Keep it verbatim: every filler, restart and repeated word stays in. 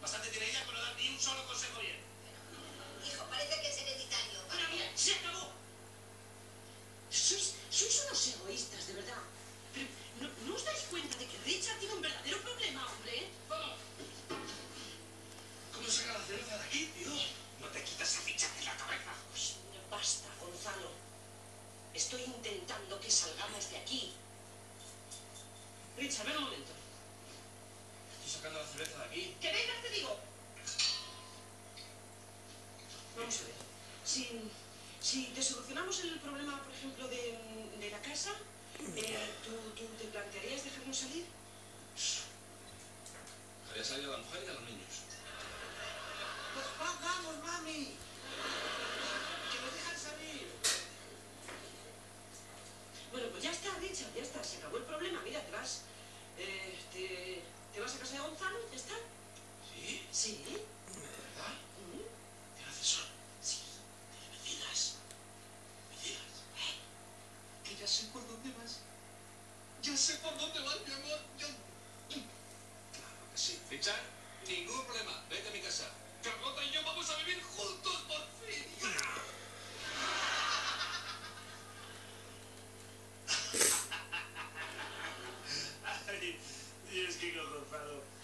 Bastante tiene ella con no dar ni un solo consejo bien. Hijo, parece que es hereditario. ¡Ahora mira, se acabó! Sois, sois unos egoístas, de verdad. Pero, ¿no, ¿no os dais cuenta de que Richard tiene un verdadero problema, hombre? ¡Vamos! ¿Cómo saca la cerveza de aquí, tío? No te quitas a Richard de la cabeza. Pues, basta, Gonzalo. Estoy intentando que salgamos de aquí. Richard, ven un momento. Estoy sacando la cerveza de aquí. ¡Que vengas, te digo! Vamos a ver. Si, si te solucionamos el problema, por ejemplo, de, de la casa, eh, ¿tú, ¿tú te plantearías dejarnos salir? Dejaría salir a la mujer y a los niños. Pues vamos, mami. Que nos dejan salir. Bueno, pues ya está, Richard, ya está. Se acabó el problema. Mira, te vas... Eh, te, te vas a casa de Gonzalo, ¿ya está? ¿Sí? Sí. ¿De verdad? Mm. ¿Tienes ascensor? Sí. ¿Me digas? ¿Me digas? Que ya sé por dónde vas. Ya sé por dónde vas, mi amor. Ya... Claro que sí. Richard, ningún problema. Vete a mi casa. Carlota y yo vamos a vivir juntos por fin. Ay, y es que con Gonzalo